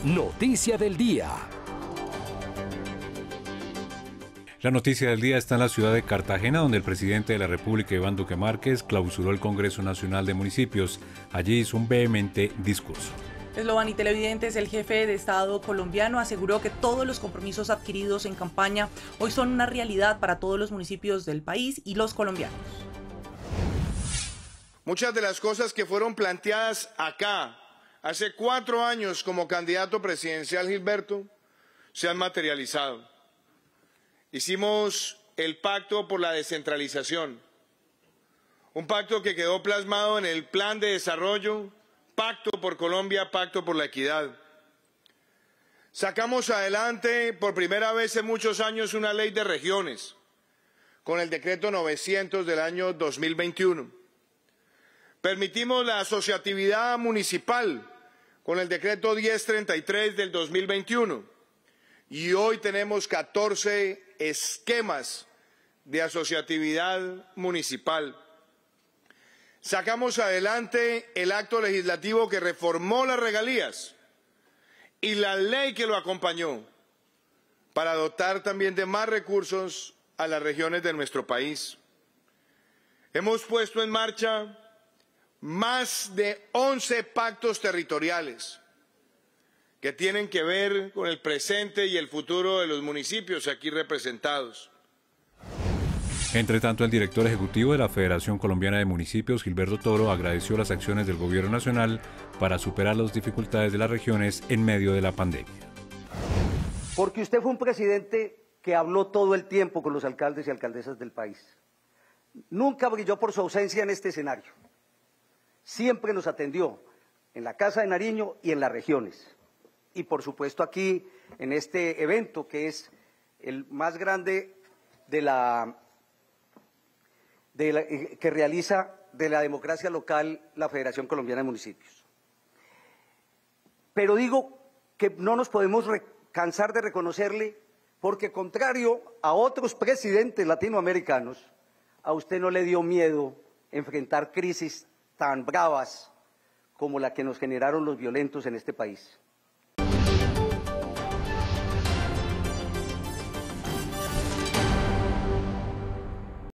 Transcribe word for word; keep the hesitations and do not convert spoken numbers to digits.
Noticia del día. La noticia del día está en la ciudad de Cartagena, donde el presidente de la República, Iván Duque Márquez, clausuró el Congreso Nacional de Municipios. Allí hizo un vehemente discurso. Eslovan y televidentes, el jefe de Estado colombiano aseguró que todos los compromisos adquiridos en campaña hoy son una realidad para todos los municipios del país y los colombianos. Muchas de las cosas que fueron planteadas acá hace cuatro años como candidato presidencial Gilberto se han materializado. Hicimos el pacto por la descentralización, un pacto que quedó plasmado en el Plan de Desarrollo, Pacto por Colombia, Pacto por la Equidad. Sacamos adelante por primera vez en muchos años una ley de regiones, con el decreto novecientos del año dos mil veintiuno. Permitimos la asociatividad municipal con el decreto diez treinta y tres del dos mil veintiuno. Y hoy tenemos catorce esquemas de asociatividad municipal. Sacamos adelante el acto legislativo que reformó las regalías y la ley que lo acompañó para dotar también de más recursos a las regiones de nuestro país. Hemos puesto en marcha más de once pactos territoriales que tienen que ver con el presente y el futuro de los municipios aquí representados. Entre tanto, el director ejecutivo de la Federación Colombiana de Municipios, Gilberto Toro, agradeció las acciones del gobierno nacional para superar las dificultades de las regiones en medio de la pandemia. Porque usted fue un presidente que habló todo el tiempo con los alcaldes y alcaldesas del país. Nunca brilló por su ausencia en este escenario. Siempre nos atendió en la Casa de Nariño y en las regiones. Y por supuesto aquí, en este evento que es el más grande de la, de la, que realiza de la democracia local la Federación Colombiana de Municipios. Pero digo que no nos podemos cansar de reconocerle, porque contrario a otros presidentes latinoamericanos, a usted no le dio miedo enfrentar crisis tan bravas como la que nos generaron los violentos en este país.